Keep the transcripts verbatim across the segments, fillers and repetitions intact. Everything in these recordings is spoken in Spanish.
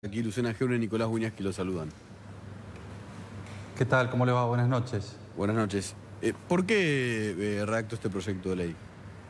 Aquí Lucena Gebre y Nicolás Uñas que lo saludan. ¿Qué tal? ¿Cómo le va? Buenas noches. Buenas noches. Eh, ¿Por qué eh, redactó este proyecto de ley?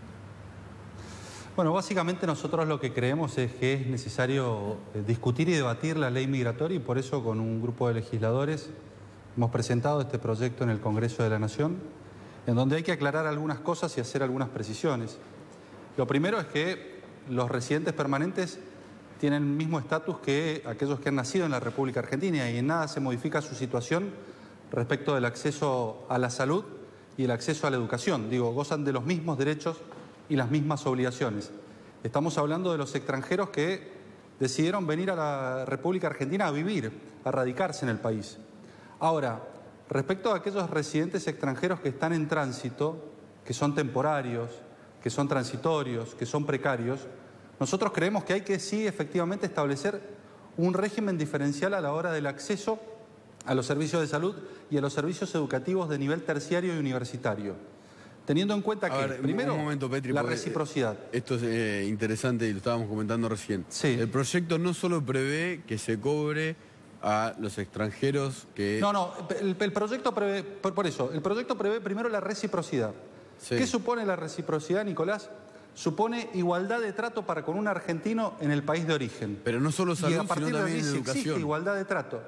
Bueno, básicamente nosotros lo que creemos es que es necesario eh, discutir y debatir la ley migratoria y por eso con un grupo de legisladores hemos presentado este proyecto en el Congreso de la Nación, en donde hay que aclarar algunas cosas y hacer algunas precisiones. Lo primero es que los residentes permanentes tienen el mismo estatus que aquellos que han nacido en la República Argentina y en nada se modifica su situación respecto del acceso a la salud y el acceso a la educación. Digo, gozan de los mismos derechos y las mismas obligaciones. Estamos hablando de los extranjeros que decidieron venir a la República Argentina a vivir, a radicarse en el país. Ahora, respecto a aquellos residentes extranjeros que están en tránsito, que son temporarios, que son transitorios, que son precarios, nosotros creemos que hay que sí efectivamente establecer un régimen diferencial a la hora del acceso a los servicios de salud y a los servicios educativos de nivel terciario y universitario. Teniendo en cuenta A que, ver, primero, un momento, Petri, la porque, reciprocidad. eh, Esto es eh, interesante y lo estábamos comentando recién. Sí. El proyecto no solo prevé que se cobre a los extranjeros que... No, no, el, el proyecto prevé, por, por eso, el proyecto prevé primero la reciprocidad. Sí. ¿Qué supone la reciprocidad, Nicolás? Supone igualdad de trato para con un argentino en el país de origen. Pero no solo salud, y a partir sino de también allí si educación. existe igualdad de trato.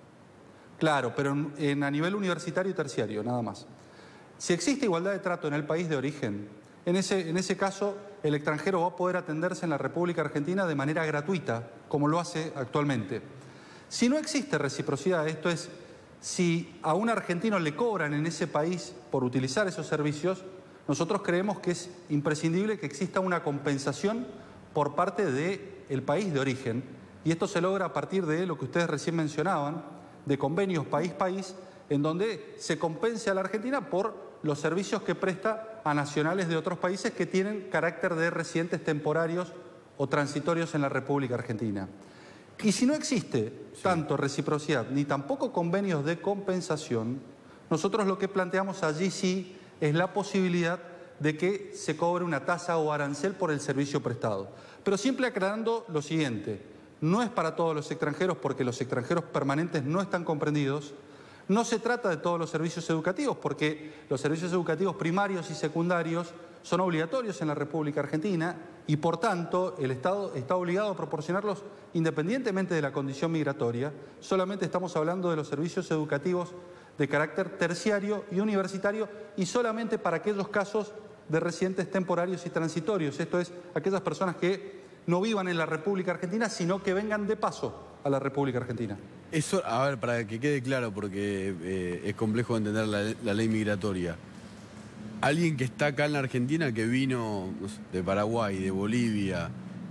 Claro, pero en, en, a nivel universitario y terciario, nada más. Si existe igualdad de trato en el país de origen, en ese, en ese caso el extranjero va a poder atenderse en la República Argentina de manera gratuita, como lo hace actualmente. Si no existe reciprocidad, esto es, si a un argentino le cobran en ese país por utilizar esos servicios, nosotros creemos que es imprescindible que exista una compensación por parte del país de origen, y esto se logra a partir de lo que ustedes recién mencionaban, de convenios país-país, en donde se compense a la Argentina por los servicios que presta a nacionales de otros países que tienen carácter de residentes temporarios o transitorios en la República Argentina. Y si no existe tanto reciprocidad ni tampoco convenios de compensación, nosotros lo que planteamos allí sí es la posibilidad de que se cobre una tasa o arancel por el servicio prestado. Pero siempre aclarando lo siguiente, no es para todos los extranjeros porque los extranjeros permanentes no están comprendidos, no se trata de todos los servicios educativos porque los servicios educativos primarios y secundarios son obligatorios en la República Argentina y por tanto el Estado está obligado a proporcionarlos independientemente de la condición migratoria. Solamente estamos hablando de los servicios educativos de carácter terciario y universitario y solamente para aquellos casos de residentes temporarios y transitorios, esto es, aquellas personas que no vivan en la República Argentina, sino que vengan de paso a la República Argentina. Eso, a ver, para que quede claro, porque eh, es complejo entender la, la ley migratoria. Alguien que está acá en la Argentina, que vino no sé, de Paraguay, de Bolivia,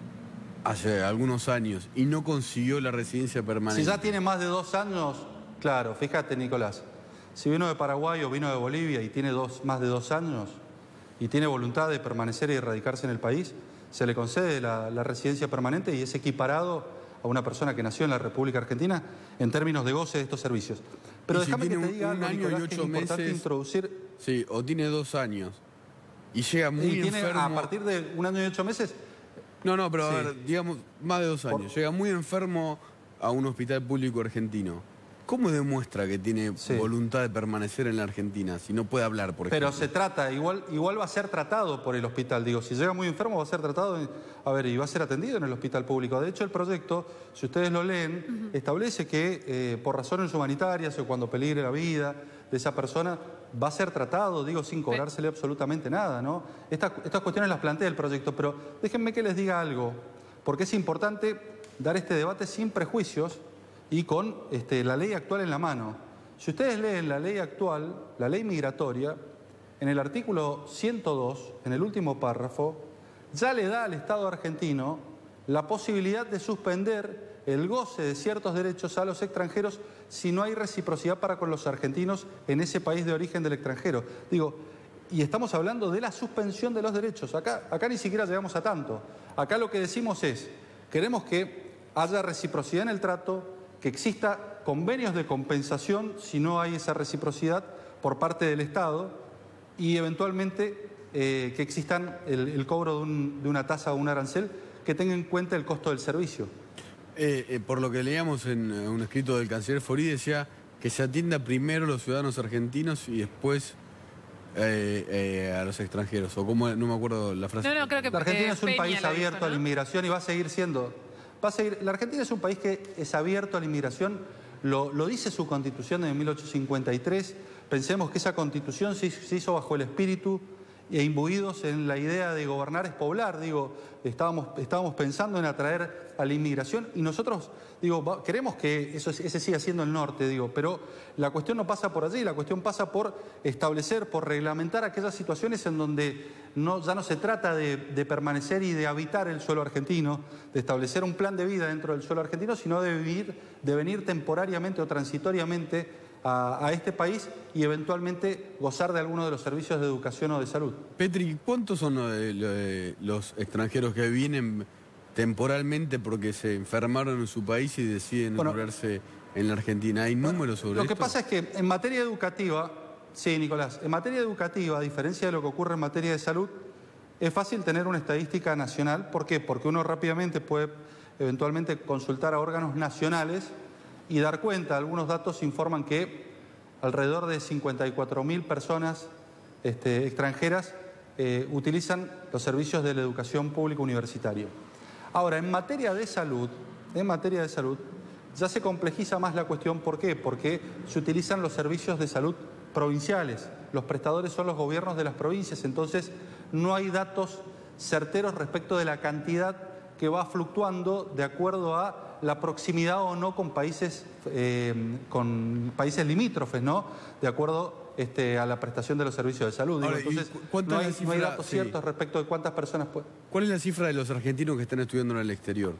hace algunos años, y no consiguió la residencia permanente. Si ya tiene más de dos años, claro, fíjate, Nicolás, si vino de Paraguay o vino de Bolivia y tiene dos, más de dos años y tiene voluntad de permanecer y radicarse en el país, se le concede la, la residencia permanente y es equiparado a una persona que nació en la República Argentina en términos de goce de estos servicios. Pero y déjame si que tiene te diga un, un algo, año Nicolás, y ocho que es importante meses, introducir. Sí, o tiene dos años y llega muy y tiene, enfermo. A partir de un año y ocho meses. No, no, pero sí. a ver, digamos, más de dos años. Por... Llega muy enfermo a un hospital público argentino. ¿Cómo demuestra que tiene sí. voluntad de permanecer en la Argentina si no puede hablar, por ejemplo? Pero se trata, igual, igual va a ser tratado por el hospital. Digo, si llega muy enfermo va a ser tratado, a ver, y va a ser atendido en el hospital público. De hecho, el proyecto, si ustedes lo leen, uh-huh. establece que eh, por razones humanitarias o cuando peligre la vida de esa persona, va a ser tratado, digo, sin cobrársele absolutamente nada, ¿no? Estas, estas cuestiones las plantea el proyecto, pero déjenme que les diga algo, porque es importante dar este debate sin prejuicios y con este, la ley actual en la mano. Si ustedes leen la ley actual, la ley migratoria, en el artículo ciento dos, en el último párrafo, ya le da al Estado argentino la posibilidad de suspender el goce de ciertos derechos a los extranjeros si no hay reciprocidad para con los argentinos en ese país de origen del extranjero. Digo, y estamos hablando de la suspensión de los derechos. Acá, acá ni siquiera llegamos a tanto. Acá lo que decimos es, queremos que haya reciprocidad en el trato, que exista convenios de compensación si no hay esa reciprocidad por parte del Estado y eventualmente eh, que existan el, el cobro de, un, de una tasa o un arancel que tenga en cuenta el costo del servicio. Eh, eh, por lo que leíamos en eh, un escrito del canciller Forí, decía que se atienda primero a los ciudadanos argentinos y después eh, eh, a los extranjeros. O como, no me acuerdo la frase. No, no, creo que La Argentina eh, es un Peña país lo abierto dijo, a la ¿no? inmigración y va a seguir siendo. Va a seguir, la Argentina es un país que es abierto a la inmigración, lo, lo dice su constitución de mil ochocientos cincuenta y tres. Pensemos que esa constitución se, se hizo bajo el espíritu e imbuidos en la idea de gobernar es poblar. Digo, estábamos, estábamos pensando en atraer a la inmigración y nosotros, digo, va, queremos que eso, ese siga siendo el norte, digo, pero la cuestión no pasa por allí, la cuestión pasa por establecer, por reglamentar aquellas situaciones en donde no, ya no se trata de, de permanecer y de habitar el suelo argentino, de establecer un plan de vida dentro del suelo argentino, sino de vivir, de venir temporariamente o transitoriamente A, a este país y eventualmente gozar de alguno de los servicios de educación o de salud. Petri, ¿cuántos son eh, lo- eh, los extranjeros que vienen temporalmente porque se enfermaron en su país y deciden Bueno, curarse en la Argentina? ¿Hay números sobre Lo esto? que pasa es que en materia educativa, sí, Nicolás, en materia educativa, a diferencia de lo que ocurre en materia de salud, es fácil tener una estadística nacional. ¿Por qué? Porque uno rápidamente puede eventualmente consultar a órganos nacionales y dar cuenta. Algunos datos informan que alrededor de cincuenta y cuatro mil personas este, extranjeras eh, utilizan los servicios de la educación pública universitaria. Ahora, en materia de salud, en materia de salud, ya se complejiza más la cuestión. ¿Por qué? Porque se utilizan los servicios de salud provinciales. Los prestadores son los gobiernos de las provincias, entonces no hay datos certeros respecto de la cantidad que va fluctuando de acuerdo a la proximidad o no con países, eh, con países limítrofes, ¿no? De acuerdo este, a la prestación de los servicios de salud. Digo, Ahora, ¿y entonces, cu- cuánto no es hay, la cifra? no hay datos Sí. ciertos respecto de cuántas personas pueden... ¿Cuál es la cifra de los argentinos que están estudiando en el exterior?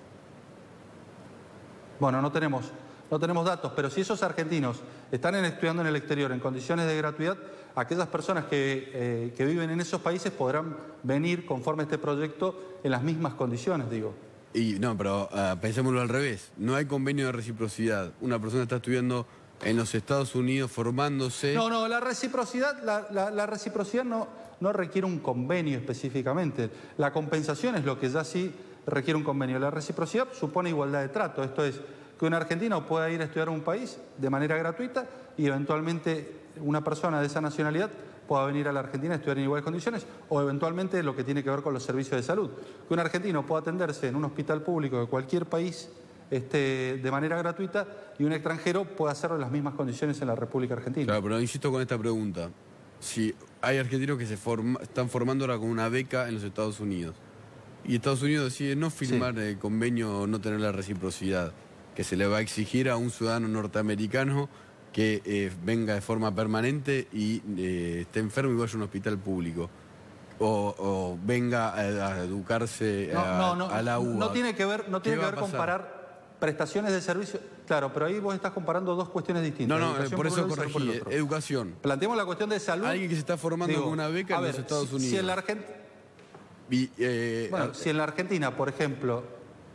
Bueno, no tenemos, no tenemos datos, pero si esos argentinos están en- estudiando en el exterior en condiciones de gratuidad, aquellas personas que, eh, que viven en esos países podrán venir conforme a este proyecto en las mismas condiciones, digo. Y no, pero ah, pensémoslo al revés. No hay convenio de reciprocidad. Una persona está estudiando en los Estados Unidos formándose. No, no, la reciprocidad, la, la- la reciprocidad no, no requiere un convenio específicamente. La compensación es lo que ya sí requiere un convenio. La reciprocidad supone igualdad de trato. Esto es, que un argentino pueda ir a estudiar a un país de manera gratuita y eventualmente una persona de esa nacionalidad pueda venir a la Argentina a estudiar en iguales condiciones, o eventualmente lo que tiene que ver con los servicios de salud. Que un argentino pueda atenderse en un hospital público de cualquier país este, de manera gratuita y un extranjero pueda hacerlo en las mismas condiciones en la República Argentina. Claro, pero insisto con esta pregunta. Si hay argentinos que se forma- están formando ahora con una beca en los Estados Unidos y Estados Unidos decide no firmar el convenio o no tener la reciprocidad que se le va a exigir a un ciudadano norteamericano que eh, venga de forma permanente y eh, esté enfermo y vaya a un hospital público. O, o venga a, a educarse No, a, no, no, a la U A. no tiene que ver, no ¿Qué tiene que va a ver pasar? comparar prestaciones de servicio. Claro, pero ahí vos estás comparando dos cuestiones distintas. No, no, Educación por eso un lado y salud por el corregí. otro. Educación. Planteemos la cuestión de salud. Alguien que se está formando Digo, con una beca a en ver, los Estados si- Unidos. Si en la Argen- Y, eh, Bueno, ah, si en la Argentina, por ejemplo,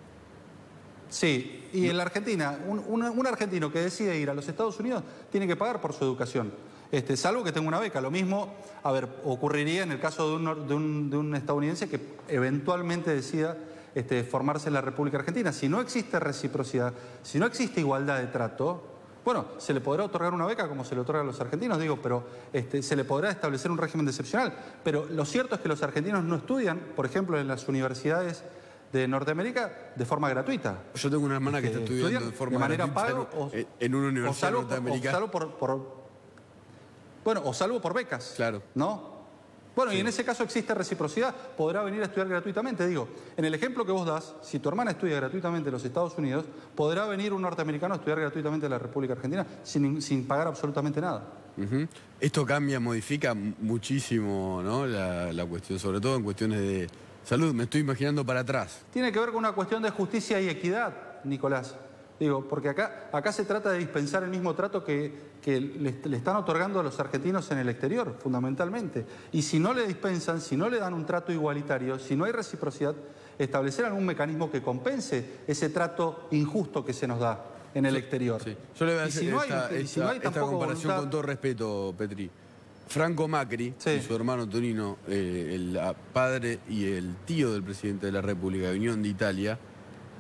sí, y en la Argentina, un, un- un argentino que decide ir a los Estados Unidos tiene que pagar por su educación, este, salvo que tenga una beca. Lo mismo, a ver, ocurriría en el caso de un, nor- de un- de un estadounidense que eventualmente decida este, formarse en la República Argentina. Si no existe reciprocidad, si no existe igualdad de trato, bueno, se le podrá otorgar una beca como se le otorga a los argentinos, digo, pero este, se le podrá establecer un régimen excepcional. Pero lo cierto es que los argentinos no estudian, por ejemplo, en las universidades de Norteamérica de forma gratuita. yo tengo una hermana que Este, está estudiando estudian de forma de manera gratuita paga o- en, en una O universidad salvo, por, o norteamericana. salvo por, por- bueno, o salvo por becas. Claro. ¿No? Bueno, y en ese caso existe reciprocidad, podrá venir a estudiar gratuitamente. Digo, en el ejemplo que vos das, si tu hermana estudia gratuitamente en los Estados Unidos, podrá venir un norteamericano a estudiar gratuitamente en la República Argentina sin, sin pagar absolutamente nada. Ujú. Esto cambia, modifica m- muchísimo, ¿no? La, la cuestión, sobre todo en cuestiones de salud. Me estoy imaginando para atrás. Tiene que ver con una cuestión de justicia y equidad, Nicolás. Digo, porque acá, acá se trata de dispensar el mismo trato que, que le, le están otorgando a los argentinos en el exterior, fundamentalmente. Y si no le dispensan, si no le dan un trato igualitario, si no hay reciprocidad, establecer algún mecanismo que compense ese trato injusto que se nos da en el exterior. Sí. Yo le voy a Y hacer si no hay- esta, y si no esta- hay esta tampoco comparación voluntad- con todo respeto, Petri. Franco Macri Sí. y su hermano Tonino, eh, el ah, padre y el tío del presidente de la República, vinieron de Italia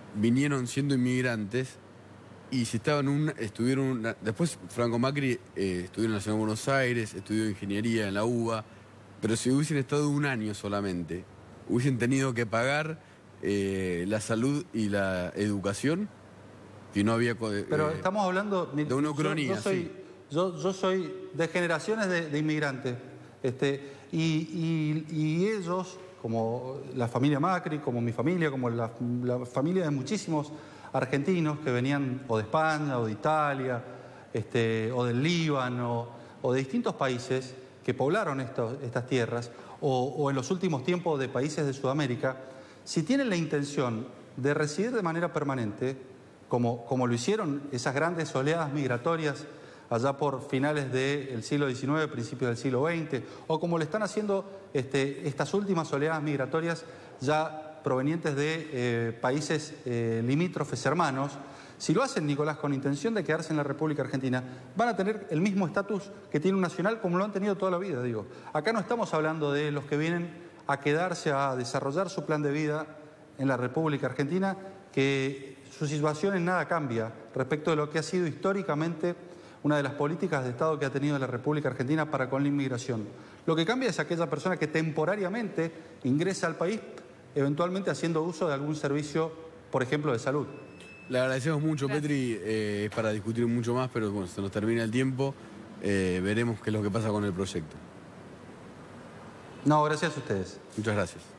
vinieron siendo inmigrantes y si estaban un, estuvieron una, después Franco Macri eh, estudió en la Ciudad de Buenos Aires, estudió ingeniería en la U B A, pero si hubiesen estado un año solamente, hubiesen tenido que pagar eh, la salud y la educación, que no había... Eh, pero estamos hablando... de una ucronía, yo, yo, soy, sí. yo, yo soy de generaciones de, de inmigrantes, este, y, y, y ellos, como la familia Macri, como mi familia, como la, la familia de muchísimos argentinos que venían o de España o de Italia, este, o del Líbano, o de distintos países que poblaron estos, estas tierras, o, o en los últimos tiempos de países de Sudamérica, si tienen la intención de residir de manera permanente, como, como lo hicieron esas grandes oleadas migratorias allá por finales del siglo diecinueve, principios del siglo veinte, o como lo están haciendo este, estas últimas oleadas migratorias ya provenientes de eh, países eh, limítrofes hermanos, si lo hacen, Nicolás, con intención de quedarse en la República Argentina, van a tener el mismo estatus que tiene un nacional como lo han tenido toda la vida, digo. Acá no estamos hablando de los que vienen a quedarse a desarrollar su plan de vida en la República Argentina, que su situación en nada cambia respecto de lo que ha sido históricamente una de las políticas de Estado que ha tenido la República Argentina para con la inmigración. Lo que cambia es aquella persona que temporariamente ingresa al país, eventualmente haciendo uso de algún servicio, por ejemplo, de salud. Le agradecemos mucho, Gracias. Petri, eh, es para discutir mucho más, pero bueno, se nos termina el tiempo, eh, veremos qué es lo que pasa con el proyecto. No, gracias a ustedes. Muchas gracias.